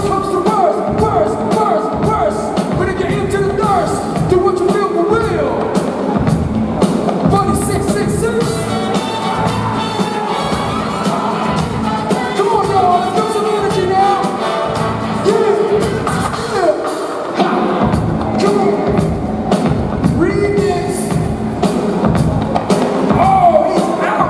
comes to worse, worse, worse, worse. But if you're into the thirst, do what you feel for real. Bunny 666. Come on, y'all, let's give some energy now. Yeah, yeah. Ha. Come on. Remix. Oh, he's out.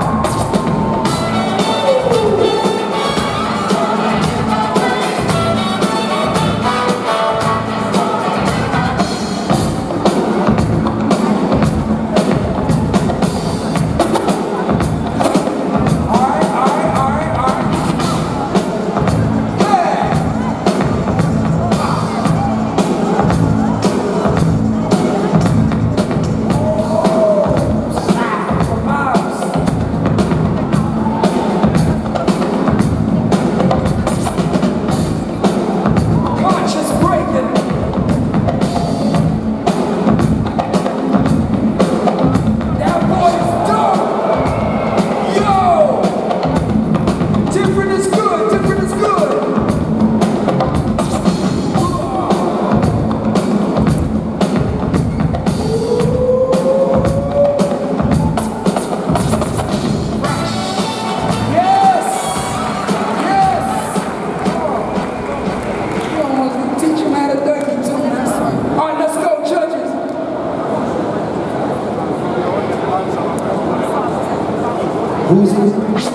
Who's